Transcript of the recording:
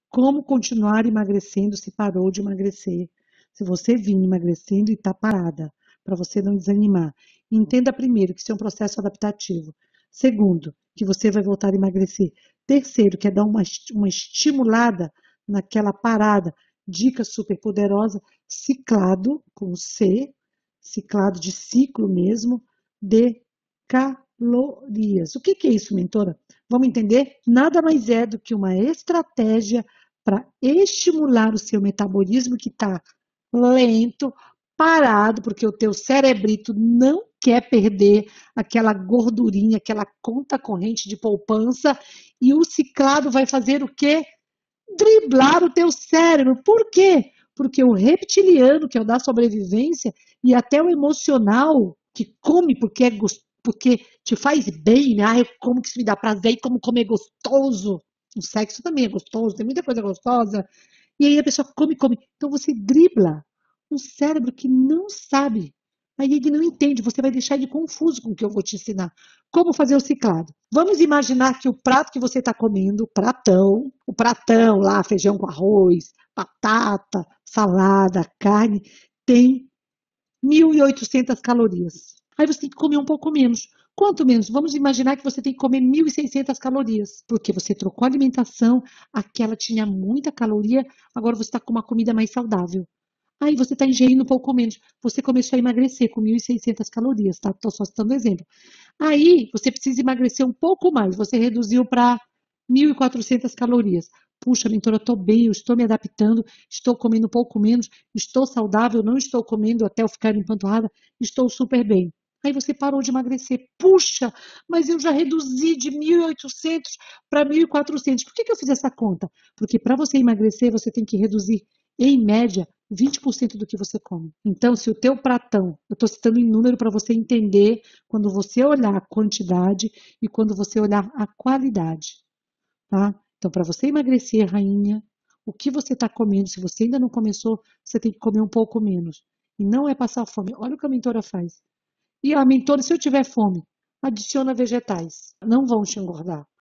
como continuar emagrecendo se parou de emagrecer. Se você vinha emagrecendo e está parada, para você não desanimar. Entenda primeiro que isso é um processo adaptativo. Segundo, que você vai voltar a emagrecer. Terceiro, que é dar uma estimulada naquela parada. Dica super poderosa, ciclado, com C, ciclado de ciclo mesmo, de calorias. O que é isso, mentora? Vamos entender? Nada mais é do que uma estratégia para estimular o seu metabolismo que está lento, parado, porque o teu cerebrito não quer perder aquela gordurinha, aquela conta corrente de poupança, e o ciclado vai fazer o quê? Driblar o teu cérebro. Por quê? Porque o reptiliano, que é o da sobrevivência, e até o emocional, que come porque é porque te faz bem, né? Ah, eu como que isso me dá prazer, e como comer gostoso. O sexo também é gostoso, tem muita coisa gostosa. E aí a pessoa come, come. Então você dribla um cérebro que não sabe. Aí ele não entende, você vai deixar ele confuso com o que eu vou te ensinar. Como fazer o ciclado? Vamos imaginar que o prato que você está comendo, o pratão lá, feijão com arroz, batata, salada, carne, tem 1.800 calorias. Aí você tem que comer um pouco menos. Quanto menos? Vamos imaginar que você tem que comer 1.600 calorias, porque você trocou a alimentação, aquela tinha muita caloria, agora você está com uma comida mais saudável. Aí você está ingerindo um pouco menos. Você começou a emagrecer com 1.600 calorias, tá? Estou só citando exemplo. Aí você precisa emagrecer um pouco mais. Você reduziu para 1.400 calorias. Puxa, mentora, eu estou bem, eu estou me adaptando, estou comendo um pouco menos, estou saudável, não estou comendo até eu ficar empanturrada, estou super bem. Aí você parou de emagrecer. Puxa, mas eu já reduzi de 1.800 para 1.400. Por que eu fiz essa conta? Porque para você emagrecer, você tem que reduzir, em média, 20% do que você come. Então, se o teu pratão, eu estou citando em número para você entender quando você olhar a quantidade e quando você olhar a qualidade, tá? Então, para você emagrecer, rainha, o que você está comendo, se você ainda não começou, você tem que comer um pouco menos. E não é passar fome. Olha o que a mentora faz. E a mentora, se eu tiver fome, adiciona vegetais. Não vão te engordar.